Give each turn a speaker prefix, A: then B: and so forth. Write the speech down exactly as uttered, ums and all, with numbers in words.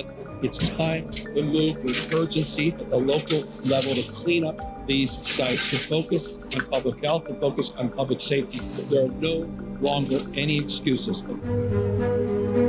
A: It's time to move with urgency at the local level to clean up these sites, to focus on public health, to focus on public safety. There are no longer any excuses.